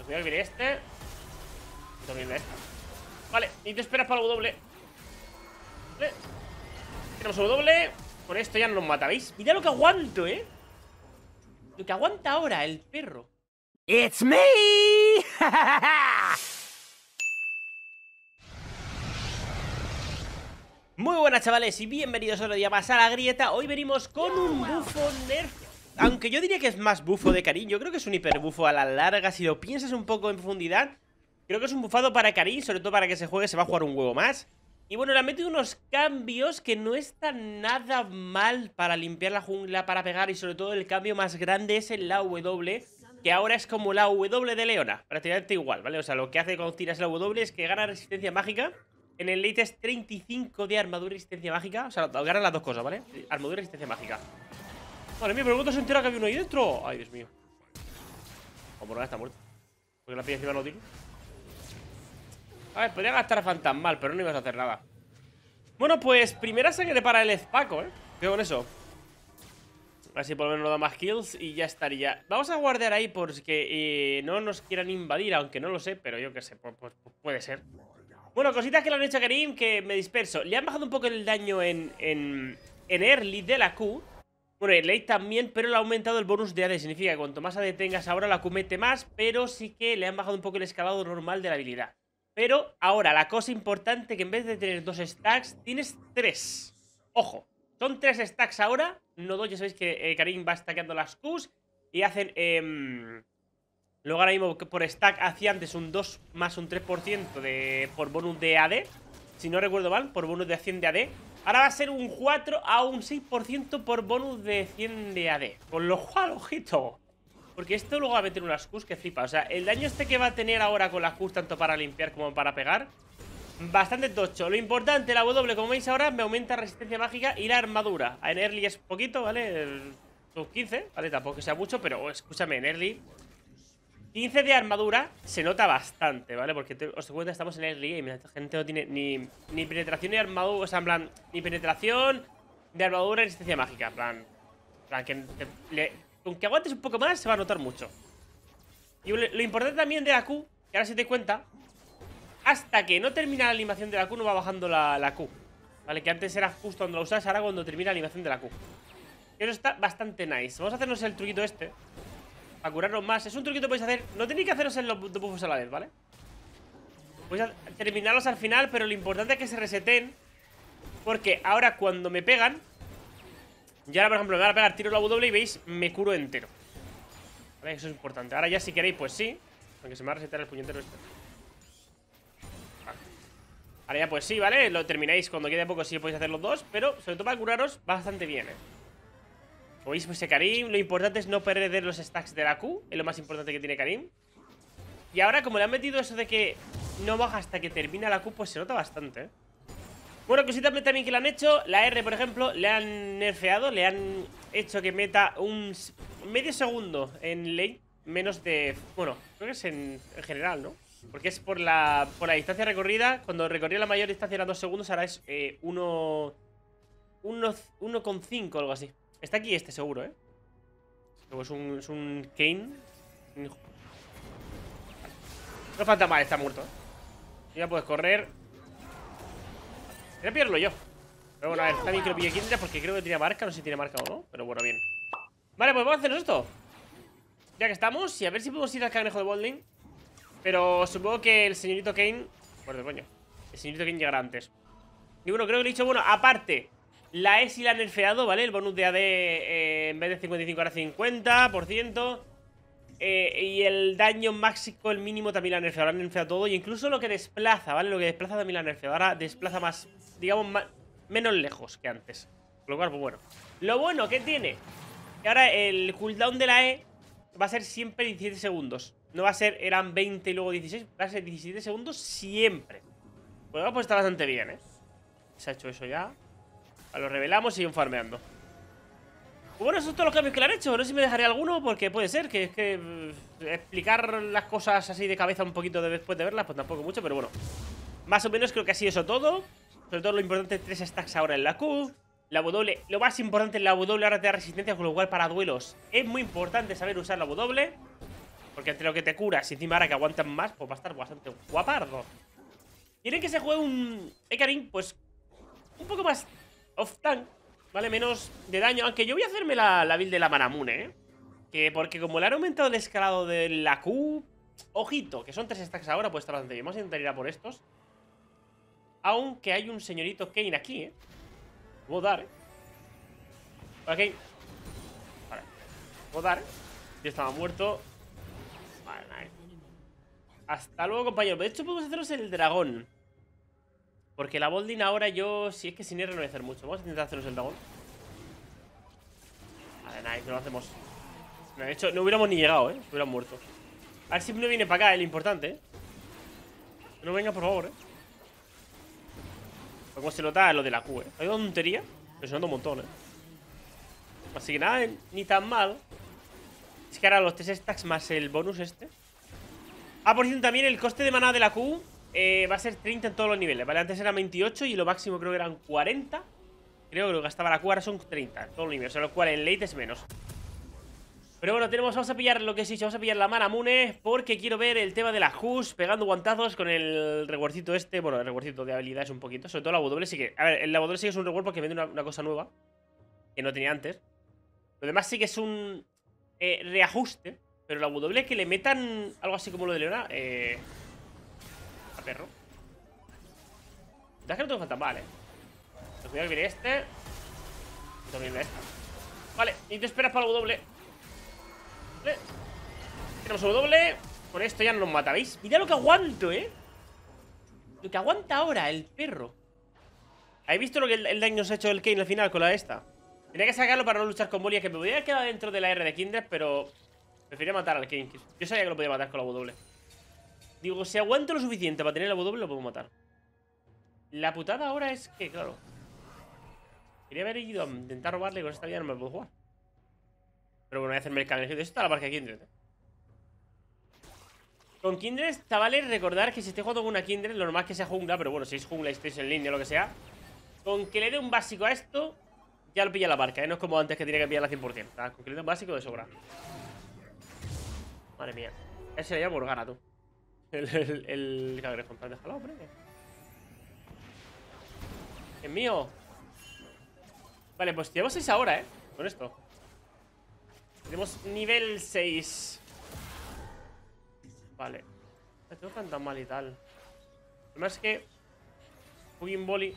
Cuidado que viene este. También viene este. Vale, y te esperas para el W. Vale. Tenemos el W. Con esto ya no nos mata, ¿veis? Mira lo que aguanto, ¿eh? Lo que aguanta ahora el perro. It's me. Muy buenas, chavales, y bienvenidos otro día más a la grieta. Hoy venimos con un bufo nerf. Aunque yo diría que es más bufo de Karim. Yo creo que es un hiper bufo a la larga. Si lo piensas un poco en profundidad, creo que es un bufado para Karim. Sobre todo para que se juegue, se va a jugar un huevo más. Y bueno, le han metido unos cambios que no están nada mal para limpiar la jungla, para pegar. Y sobre todo el cambio más grande es en la W, que ahora es como la W de Leona, prácticamente igual, ¿vale? O sea, lo que hace cuando tiras la W es que gana resistencia mágica. En el late es 35 de armadura y resistencia mágica. O sea, ganan las dos cosas, ¿vale? Armadura y resistencia mágica. Madre mía, pero ¿cuánto se entera que había uno ahí dentro? Ay, Dios mío. O por nada está muerto. Porque la pilla encima no tiene. A ver, podría gastar fantasmal, pero no ibas a hacer nada. Bueno, pues primera sangre para el Ezpaco, ¿eh? Cuidado con eso. Así por lo menos nos da más kills y ya estaría. Vamos a guardar ahí porque no nos quieran invadir, aunque no lo sé, pero yo qué sé, pues puede ser. Bueno, cositas que le han hecho a Karim que me disperso. Le han bajado un poco el daño en early de la Q. Bueno, en late también, pero le ha aumentado el bonus de AD. Significa que cuanto más AD tengas ahora, la Q mete más, pero sí que le han bajado un poco el escalado normal de la habilidad. Pero ahora, la cosa importante, que en vez de tener 2 stacks, tienes 3. Ojo, son 3 stacks ahora, no 2. Ya sabéis que Karim va stackeando las Qs y hacen... luego ahora mismo por stack hacía antes un 2 más un 3% por bonus de AD. Si no recuerdo mal, por bonus de 100 de AD. Ahora va a ser un 4 a un 6% por bonus de 100 de AD. Con lo cual, ojito. Porque esto luego va a meter unas Qs que flipa. O sea, el daño este que va a tener ahora con las Qs, tanto para limpiar como para pegar, bastante tocho. Lo importante, la W, como veis ahora, me aumenta resistencia mágica y la armadura. En early es poquito, ¿vale? Son 15, ¿vale? Tampoco que sea mucho, pero escúchame, en early 15 de armadura se nota bastante, ¿vale? Porque os doy cuenta, estamos en early y la gente no tiene ni penetración ni armadura. O sea, en plan, ni penetración de armadura ni resistencia mágica. En plan que con que aguantes un poco más se va a notar mucho. Y lo importante también de la Q, que ahora si te cuenta, hasta que no termina la animación de la Q no va bajando la Q, ¿vale? Que antes era justo cuando la usas, ahora cuando termina la animación de la Q. Eso está bastante nice. Vamos a hacernos el truquito este para curarnos más. Es un truquito que podéis hacer. No tenéis que haceros en los buffos a la vez, ¿vale? Podéis terminarlos al final, pero lo importante es que se reseten. Porque ahora cuando me pegan, y ahora por ejemplo me van a pegar, tiro la W y veis, me curo entero, ¿vale? Eso es importante. Ahora ya si queréis, pues sí. Aunque se me va a resetar el puñetero este. Vale. Ahora ya pues sí, ¿vale? Lo termináis cuando quede poco, sí podéis hacer los dos. Pero sobre todo para curaros bastante bien, ¿eh? Como veis, pues Karim, lo importante es no perder los stacks de la Q. Es lo más importante que tiene Karim. Y ahora como le han metido eso de que no baja hasta que termina la Q, pues se nota bastante, ¿eh? Bueno, cositas también que le han hecho. La R, por ejemplo, le han nerfeado. Le han hecho que meta un medio segundo en lane. Menos de... Bueno, creo que es en general, ¿no? Porque es por la distancia recorrida. Cuando recorría la mayor distancia eran 2 segundos. Ahora es 1,5 o algo así. Está aquí este seguro, ¿eh? Luego es un Kane. No falta mal, está muerto, ¿eh? Ya puedes correr. Voy a pillarlo yo. Pero bueno, a ver, también que lo pille Kindra porque creo que tiene marca. No sé si tiene marca o no, pero bueno, bien. Vale, pues vamos a hacernos esto. Ya que estamos, y a ver si podemos ir al cangrejo de Bolding. Pero supongo que el señorito Kane... Bueno, coño, el señorito Kane llegará antes. Y bueno, creo que le he dicho, bueno, aparte, la E sí la han nerfeado, ¿vale? El bonus de AD en vez de 55 ahora 50%. Y el daño máximo, el mínimo también la han nerfeado. Ahora han nerfeado todo. Y incluso lo que desplaza, ¿vale? Lo que desplaza también la han nerfeado. Ahora desplaza más, digamos, menos lejos que antes. Con lo cual, pues bueno. Lo bueno que tiene, que ahora el cooldown de la E va a ser siempre 17 segundos. No va a ser, eran 20 y luego 16. Va a ser 17 segundos siempre. Bueno, pues está bastante bien, ¿eh? Se ha hecho eso ya. Lo revelamos y siguen farmeando. Bueno, esos son todos los cambios que le han hecho. No sé si me dejaré alguno, porque puede ser que es que explicar las cosas así de cabeza un poquito después de verlas, pues tampoco mucho, pero bueno. Más o menos creo que ha sido eso todo. Sobre todo lo importante, 3 stacks ahora en la Q. La W, lo más importante en la W ahora te da resistencia, con lo cual para duelos es muy importante saber usar la W. Porque entre lo que te curas y encima ahora que aguantan más, pues va a estar bastante guapardo. Quieren que se juegue un Hecarim, pues un poco más off-tank, ¿vale? Menos de daño. Aunque yo voy a hacerme la build de la Manamune, ¿eh? Que porque como le han aumentado el escalado de la Q... Ojito, que son 3 stacks ahora, pues estar bastante bien. Vamos a intentar ir a por estos. Aunque hay un señorito Kayn aquí, ¿eh? Puedo dar, ¿eh? Para Kayn. Vale. Puedo dar, ¿eh? Ya estaba muerto. Vale, nice. Hasta luego, compañero. De hecho, podemos haceros el dragón. Porque la Boldin ahora yo... Si es que sin R no voy a hacer mucho. Vamos a intentar hacernos el dragón. Vale, nice, no lo hacemos. No, de hecho, no hubiéramos ni llegado, ¿eh? Hubieran muerto. A ver si no viene para acá, lo importante, ¿eh? Que no venga, por favor, ¿eh? Como se nota lo de la Q, ¿eh? Hay una tontería, pero se nota un montón, ¿eh? Así que nada, ni tan mal. Es que ahora los 3 stacks más el bonus este. Ah, por cierto, también el coste de maná de la Q va a ser 30 en todos los niveles, ¿vale? Antes era 28 y lo máximo creo que eran 40. Creo que lo gastaba la Q, ahora son 30 en todos los niveles, o sea, lo cual en late es menos. Pero bueno, vamos a pillar lo que he dicho, vamos a pillar la Manamune, porque quiero ver el tema de la Hus pegando guantazos con el reguarcito este. Bueno, el reguarcito de habilidades un poquito, sobre todo la W sí que... A ver, la W sí que es un reguard porque vende una cosa nueva que no tenía antes. Lo demás sí que es un reajuste, pero la W que le metan algo así como lo de Leona, a perro. Ya que no tengo falta mal, cuidado que viene este. Y también esta. Vale, y te esperas para la W. Vale. Tenemos un W. Con esto ya no nos mata, ¿veis? Mira lo que aguanto, Lo que aguanta ahora el perro. ¿Habéis visto lo que el daño nos ha hecho el Kayn al final con la esta? Tenía que sacarlo para no luchar con Molia, que me podía quedar dentro de la R de Kindred, pero prefería matar al Kayn. Yo sabía que lo podía matar con la W. Digo, si aguanto lo suficiente para tener la W, lo puedo matar. La putada ahora es que, claro, quería haber ido a intentar robarle, con esta vida no me puedo jugar. Pero bueno, voy a hacerme el cambio. Esto está la marca de Kindred, Con Kindred, chavales, recordar que si estoy jugando con una Kindred, lo normal es que sea jungla, pero bueno, si es jungla y estáis en línea o lo que sea, con que le dé un básico a esto, ya lo pilla la marca, No es como antes que tenía que pillarla 100%. ¿Sabes? Con que le dé un básico de sobra. Madre mía. Ese le llama Morgana, tú. El cagrejón. Déjalo, hombre. Es mío. Vale, pues llevamos 6 ahora, con esto. Tenemos nivel 6. Vale. No tengo tan mal y tal. Además es que Fucking Boli.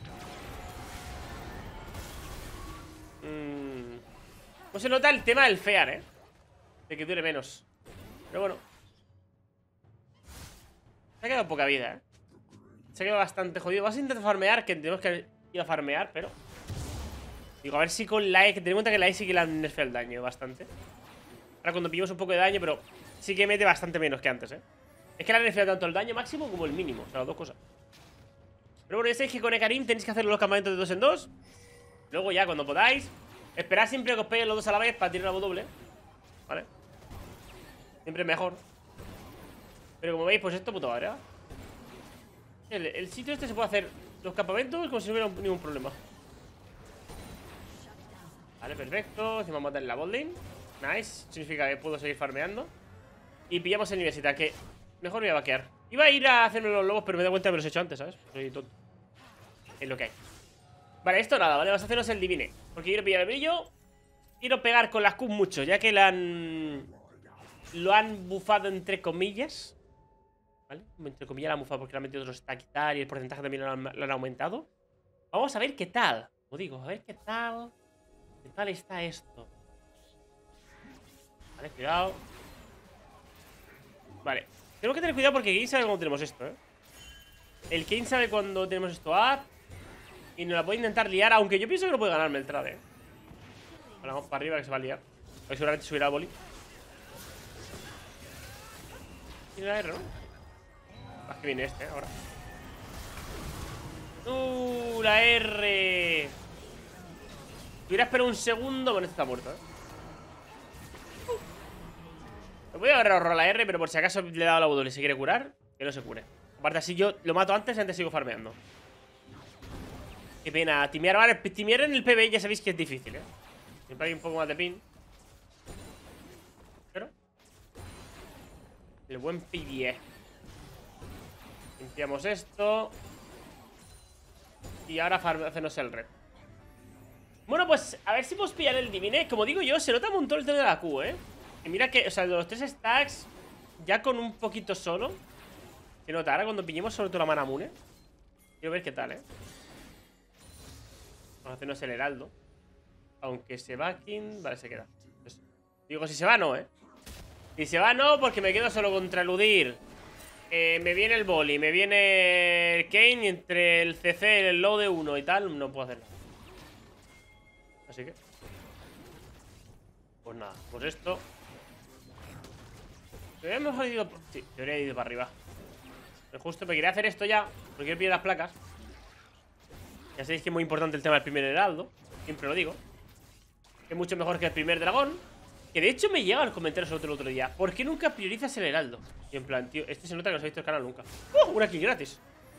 No se nota el tema del fear, de que dure menos. Pero bueno. Se ha quedado poca vida, Se ha quedado bastante jodido. Vas a intentar farmear, que tenemos que ir a farmear, pero... Digo, a ver si con la E... Que ten en cuenta que la E sí que le han nerfeado el daño bastante. Ahora cuando pillamos un poco de daño, pero sí que mete bastante menos que antes, Es que le han nerfeado tanto el daño máximo como el mínimo. O sea, las dos cosas. Pero bueno, ya sabéis que con Hecarim tenéis que hacer los campamentos de 2 en 2. Luego ya, cuando podáis, esperad siempre que os peguen los dos a la vez para tirar la W. ¿Vale? Siempre mejor. Pero como veis, pues esto puto madre, el sitio este se puede hacer los campamentos como si no hubiera ningún problema. Vale, perfecto. Encima matar la botlane. Nice. Significa que puedo seguir farmeando. Y pillamos el universidad, que mejor me voy a vaquear. Iba a ir a hacerme los lobos, pero me he dado cuenta que me los he hecho antes, ¿sabes? Soy tonto. Es lo que hay. Vale, esto nada, ¿vale? Vamos a hacernos el divine. Porque quiero pillar el brillo. Quiero pegar con las Q mucho, ya que lo han bufado entre comillas. ¿Vale? Entre comillas la han bufado porque le han metido otros stack y tal. Y el porcentaje también lo han aumentado. Vamos a ver qué tal. Como digo, a ver qué tal. ¿Qué tal está esto? Vale, cuidado. Vale. Tenemos que tener cuidado porque Kayn sabe cuando tenemos esto, El Kayn sabe cuando tenemos esto up. Y nos la puede intentar liar, aunque yo pienso que no puede ganarme el trade, Vale, vamos para arriba que se va a liar. Hoy seguramente subirá a boli. Tiene la R, ¿no? Ah, que viene este, ahora. La R. Hubiera esperado un segundo. Bueno, este está muerto, Me voy a haber ahorrado la R, pero por si acaso le he dado la W y se quiere curar, que no se cure. Aparte, así yo lo mato antes y antes sigo farmeando. Qué pena. Timear, vale, timear en el PvE ya sabéis que es difícil, Siempre hay un poco más de pin. Pero El buen pilier. Limpiamos esto. Y ahora hacernos el red. Bueno, pues a ver si podemos pillar el divine. Como digo yo, se nota un montón el tema de la Q, Y mira que, o sea, de los 3 stacks, ya con un poquito solo se nota. Ahora cuando pillemos sobre todo la Manamune, quiero ver qué tal, Vamos a hacernos el heraldo. Aunque se va King, vale, se queda. Pues, digo, si se va, no, Si se va, no, porque me quedo solo contra eludir. Me viene el boli, me viene el Kane. Y entre el CC, el low de 1 y tal, no puedo hacer nada. Así que pues nada, pues esto. Debería mejor ido. Sí, debería ir para arriba. Pero justo me quería hacer esto ya, porque quiero pillar las placas. Ya sabéis que es muy importante el tema del primer heraldo. Siempre lo digo. Que es mucho mejor que el primer dragón. Que de hecho me llegan los comentarios el otro día. ¿Por qué nunca priorizas el heraldo? Y en plan, tío, este se nota que no se ha visto el canal nunca. Una kill gratis.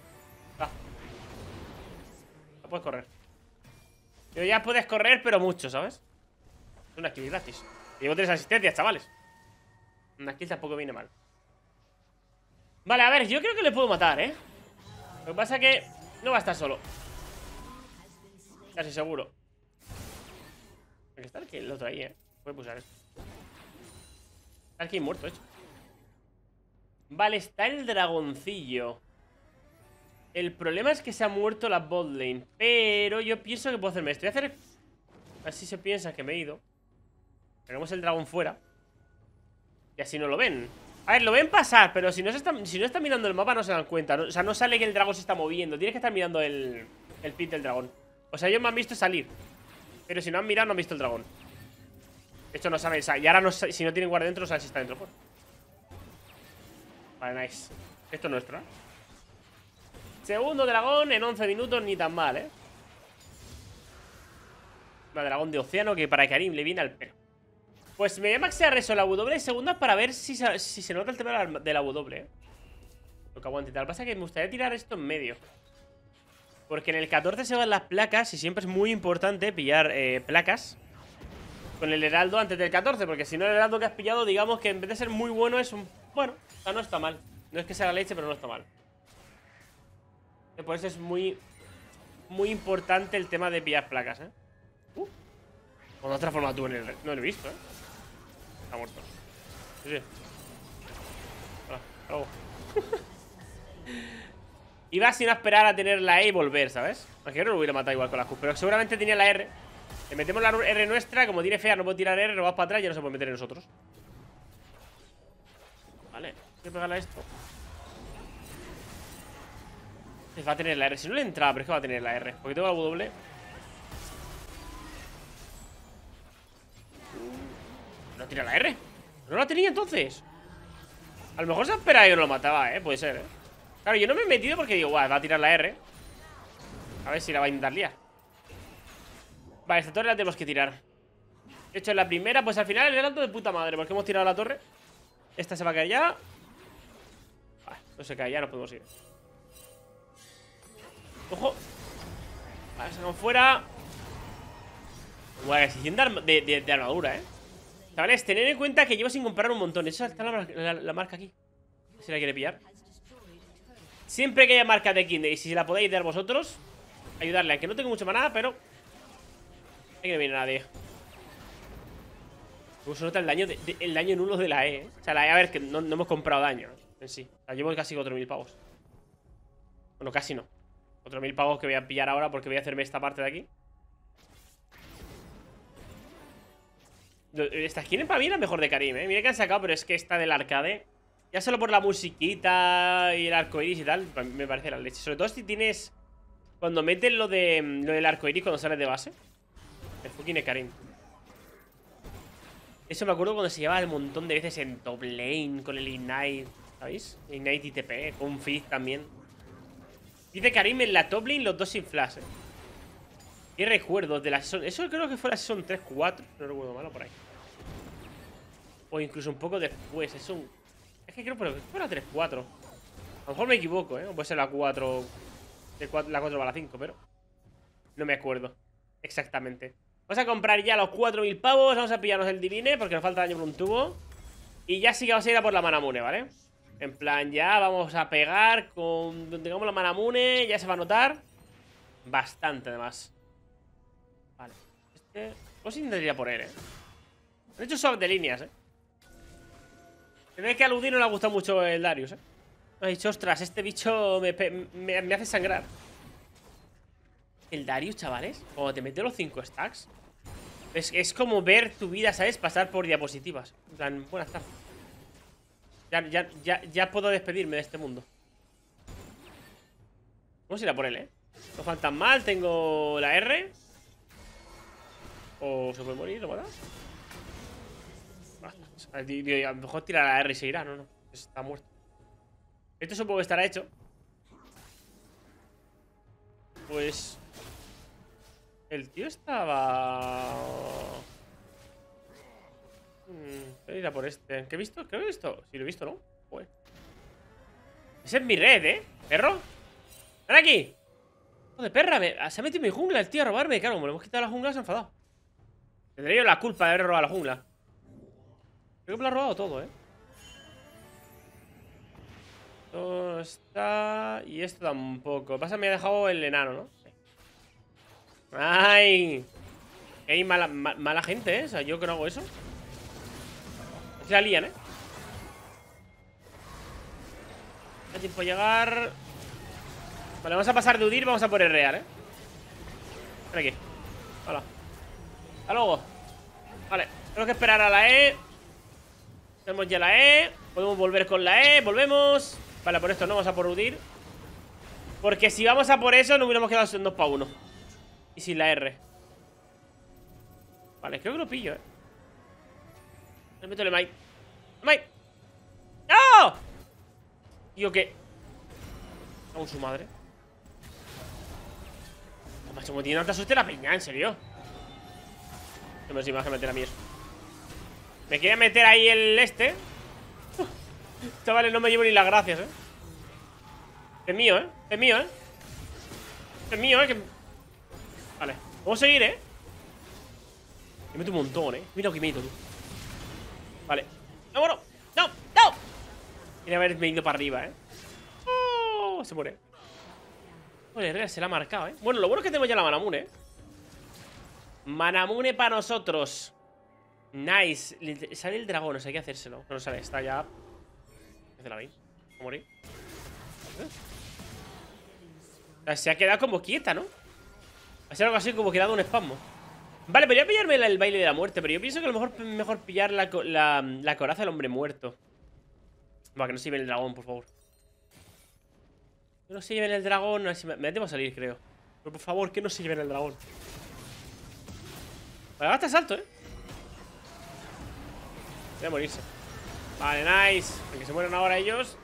No puedes correr. Pero ya puedes correr, pero mucho, ¿sabes? Es una kill gratis. Llevo 3 asistencias, chavales. Una kill tampoco viene mal. Vale, a ver, yo creo que le puedo matar, Lo que pasa es que no va a estar solo. Casi seguro. Hay que estar aquí el otro ahí, Voy a pulsar esto. Está aquí muerto, hecho. Vale, está el dragoncillo. El problema es que se ha muerto la bot lane. Pero yo pienso que puedo hacerme esto. Voy a hacer... Así se piensa que me he ido. Tenemos el dragón fuera. Y así no lo ven. A ver, lo ven pasar, pero si no están mirando el mapa no se dan cuenta, O sea, no sale que el dragón se está moviendo. Tienes que estar mirando el pit del dragón. O sea, ellos me han visto salir, pero si no han mirado no han visto el dragón. De hecho no saben, o sea, y ahora no, si no tienen guardia dentro no saben si está dentro o fuera. Vale, nice. Esto es nuestro, Segundo dragón en 11 minutos, ni tan mal, Un dragón de océano que para Karim le viene al pelo. Pues me voy a maxear eso, la W segunda, para ver si se nota el tema de la W, Lo que aguante y tal. Lo que pasa es que me gustaría tirar esto en medio, porque en el 14 se van las placas y siempre es muy importante pillar placas con el heraldo antes del 14, porque si no el heraldo que has pillado, digamos que en vez de ser muy bueno es un... Bueno, o sea, no está mal. No es que sea la leche, pero no está mal. Por eso es muy importante el tema de pillar placas, Con otra forma tú en el... No lo he visto, Está muerto. Sí, sí. Oh. Iba sin esperar a tener la E y volver, ¿sabes? Aunque yo no lo hubiera matado igual con la Q, pero seguramente tenía la R. Le metemos la R nuestra, como tiene fea, no puedo tirar R, nos vamos para atrás y ya no se puede meter en nosotros. Vale, hay que pegarle a esto. Va a tener la R, si no le entraba, pero es que va a tener la R, porque tengo la W. No tira la R. No la tenía entonces. A lo mejor se espera y yo no lo mataba, puede ser, Claro, yo no me he metido porque digo, guau, va a tirar la R. A ver si la va a intentar liar. Vale, esta torre la tenemos que tirar. De hecho, en la primera, pues al final el heraldo de puta madre, porque hemos tirado la torre. Esta se va a caer ya. Vale, no se cae ya, nos podemos ir. ¡Ojo! Vale, sacamos fuera. Guay, 600 de armadura, Chavales, tened en cuenta que llevo sin comprar un montón. Esa está la marca aquí. Si la quiere pillar. Siempre que haya marca de Kinder, y si la podéis dar vosotros, ayudarle. Aunque no tengo mucho maná, pero aquí no viene nadie. ¿Cómo se nota el daño, el daño nulo de la E, O sea, la E, a ver, que no hemos comprado daño en sí. O sea, llevo casi 4.000 pavos. Bueno, casi no. 4.000 pavos que voy a pillar ahora porque voy a hacerme esta parte de aquí. Esta skin para mí es la mejor de Karim, Mira que han sacado, pero es que esta del arcade, ya solo por la musiquita y el arcoiris y tal, me parece la leche. Sobre todo si tienes... Cuando metes lo del arcoiris cuando sales de base. El fucking Karim. Eso me acuerdo cuando se llevaba un montón de veces en top lane con el Ignite, ¿sabéis? Ignite y TP, con Fizz también. Dice Karim en la top lane los dos sin flash, ¿Qué recuerdos de la season? Eso creo que fue la season 3-4. No recuerdo malo por ahí. O incluso un poco después. Es que creo que fue la 3-4. A lo mejor me equivoco, O puede ser la 4. La 4 para la 5, pero no me acuerdo exactamente. Vamos a comprar ya los 4.000 pavos. Vamos a pillarnos el divine porque nos falta daño por un tubo. Y ya sí que vamos a ir a por la Manamune, ¿vale? En plan, ya vamos a pegar con... Donde tengamos la Manamune, ya se va a notar bastante, además. Vale. Pues intentaría por él, Han hecho swap de líneas, Creo que a Ludin no le ha gustado mucho el Darius, Ha dicho, ostras, este bicho me hace sangrar. El Darius, chavales, cuando te mete los 5 stacks, es como ver tu vida, ¿sabes? Pasar por diapositivas. En plan, buenas tardes. Ya puedo despedirme de este mundo. Vamos a ir a por él, No faltan mal, tengo la R. O se puede morir, ¿lo mata? A lo mejor tira la R y se irá, no. Está muerto. Esto supongo que estará hecho. Pues... El tío estaba... voy a ir a por este. ¿Qué he visto? ¿Qué he visto? Sí, lo he visto, ¿no? Joder. Ese es mi red, ¿Perro? ¡Ven aquí! Joder, perra, se ha metido en mi jungla el tío a robarme. Claro, como le hemos quitado la jungla, se ha enfadado. Tendría yo la culpa de haber robado la jungla. Creo que me lo ha robado todo, Esto está... Y esto tampoco. Pasa, me ha dejado el enano, ¿no? Sí. ¡Ay! Hay mala gente, O sea, yo que no hago eso. Se la lían, Da tiempo a llegar. Vale, vamos a pasar de Udir. Vamos a por el real, Ven aquí. Hola. Hasta luego. Vale, tengo que esperar a la E. Tenemos ya la E. Podemos volver con la E. Volvemos. Vale, por esto no vamos a por Udir. Porque si vamos a por eso, nos hubiéramos quedado en 2 para 1. Y sin la R. Vale, creo que lo pillo, Le meto el Might. ¡Might! ¡No! ¿Yo qué? Aún su madre. Macho, como tiene tanta suerte la peña, ¿en serio? No me sé más que meter a mí eso. Me quería meter ahí el Chavales, no me llevo ni las gracias, Es mío, Es mío, Es mío, que... Vale, vamos a seguir, Me meto un montón, Mira lo que meto, tú. Vale. ¡No, bueno! ¡No! ¡No! Quería haberme ido para arriba, ¡Oh! Se muere. Joder, Herrera se la ha marcado, Bueno, lo bueno es que tenemos ya la Manamune, Manamune para nosotros. Nice. Sale el dragón, o sea, hay que hacérselo. No sale, está ya. Hace la veis. A morir. O sea, se ha quedado como quieta, ¿no? Ha sido algo así como quedado un espasmo. Vale, podría pillarme el baile de la muerte, pero yo pienso que a lo mejor es mejor pillar la coraza del hombre muerto. Va, que no se lleven el dragón, por favor. Que no se lleven el dragón. Me da a salir, creo. Pero por favor, que no se lleven el dragón. Vale, gasta salto, Voy a morirse. Vale, nice. Aunque se mueran ahora ellos.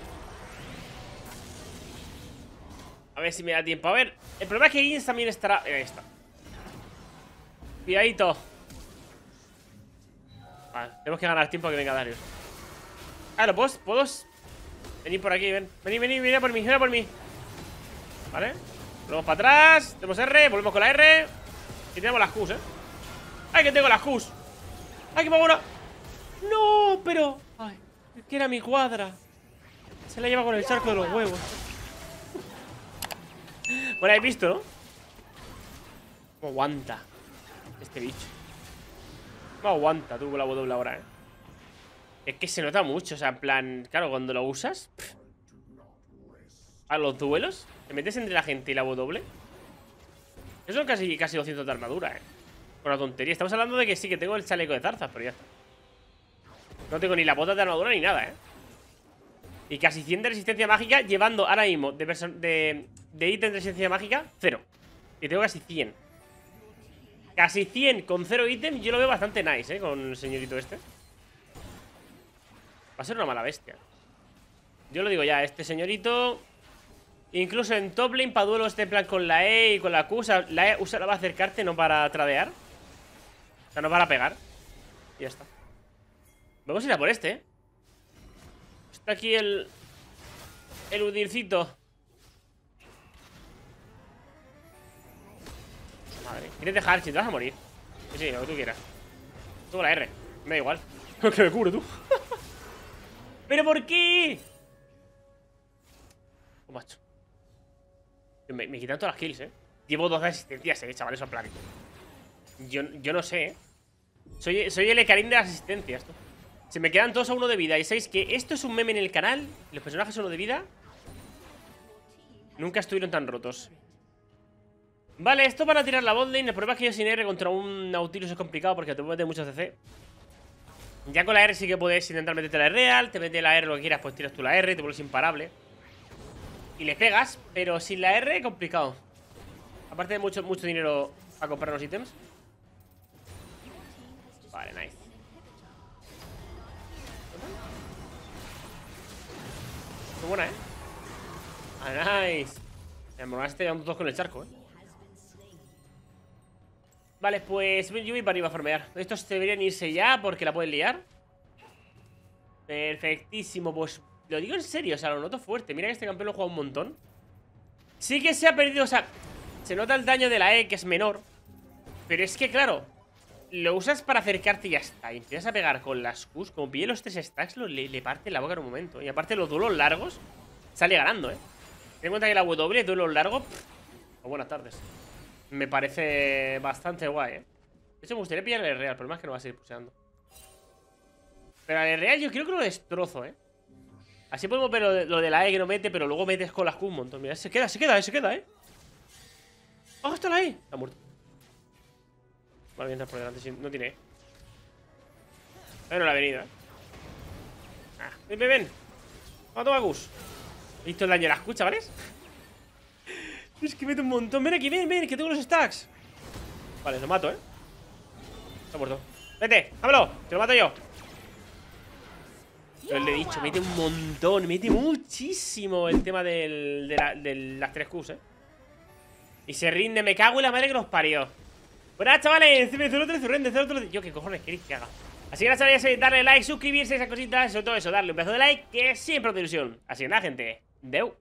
A ver si me da tiempo. A ver, el problema es que Gins también estará... Ahí está. Cuidadito. Vale, tenemos que ganar tiempo a que venga Darius. Claro, puedo venir por aquí, ven. Vení por mí, por mí. Vale. Volvemos para atrás. Tenemos R, volvemos con la R. Y tenemos las Qs, ¡Ay, que tengo las Qs! ¡Ay, que me hago! ¡No! Pero... ¡Ay! Que era mi cuadra. Se la lleva con el charco de los huevos. Bueno, habéis visto, ¿no? ¿Cómo aguanta este bicho? ¿Cómo aguanta tú con la W ahora, Es que se nota mucho, o sea, en plan... Claro, cuando lo usas... A los duelos te metes entre la gente y la W. Eso son casi 200 de armadura, Con la tontería. Estamos hablando de que sí, que tengo el chaleco de zarzas, pero ya está. No tengo ni la bota de armadura ni nada, Y casi 100 de resistencia mágica, llevando ahora mismo de ítem de resistencia mágica 0. Y tengo casi 100. Casi 100 con 0 ítem. Yo lo veo bastante nice, con el señorito este. Va a ser una mala bestia. Yo lo digo ya, este señorito. Incluso en top lane para duelo este plan con la E y con la Q. O sea, la E usarla para acercarte, no para tradear. O sea, no para pegar. Y ya está. Vamos a ir a por este, Está aquí el Udircito. Madre. ¿Quieres dejar? Si te vas a morir. Sí, lo que tú quieras. Tengo la R. Me da igual. Que me cubre tú. ¿Pero por qué? Oh, macho. Me quitan todas las kills, Llevo 12 asistencias, chavales, en plan. Yo no sé, Soy el Ekarim de las asistencias, tú. Se me quedan todos a 1 de vida. Y sabéis que esto es un meme en el canal. Los personajes a 1 de vida nunca estuvieron tan rotos. Vale, esto para tirar la botlane. El problema es que yo sin R contra un Nautilus es complicado porque te puede meter mucho CC. Ya con la R sí que puedes intentar meterte la real. Te mete la R lo que quieras, pues tiras tú la R. Te vuelves imparable y le pegas, pero sin la R complicado. Aparte de mucho dinero a comprar los ítems. Vale, nice. Muy buena, Ah, nice. Me mola este llevando todos con el charco, Vale, pues yo voy para arriba a farmear. Estos deberían irse ya porque la pueden liar. Perfectísimo, pues lo digo en serio, o sea, lo noto fuerte. Mira que este campeón lo he jugado un montón. Sí que se ha perdido, o sea, se nota el daño de la E, que es menor. Pero es que, claro, lo usas para acercarte y ya está. Y empiezas a pegar con las Qs. Como pille los 3 stacks, le parte la boca en un momento. Y aparte los duelos largos, sale ganando, Ten en cuenta que la W, duelos largos, buenas tardes. Me parece bastante guay, De hecho, me gustaría pillar el Real. El problema es que no va a seguir puseando. Pero el Real yo creo que lo destrozo, Así podemos ver lo de la E que no mete, pero luego metes con las Q un montón. Mira, se queda, ¡Ah, está la E! Está muerto. Vale, entra por delante, no tiene E. Bueno, la avenida, ven. Vamos a tomar Gus. Listo el daño de las Q, chavales. Es que mete un montón. Ven aquí, ven, que tengo los stacks. Vale, lo mato, Está muerto. Vete, dámelo, que lo mato yo. Yo le he dicho, mete un montón. Mete muchísimo el tema de las 3 Qs, Y se rinde, me cago en la madre que nos parió. Pues nada, chavales, yo qué cojones queréis que haga. Así que nada, chavales, darle like, suscribirse, esas cositas. Sobre todo eso, darle un pedazo de like, que siempre es de ilusión. Así que nada, gente, deu.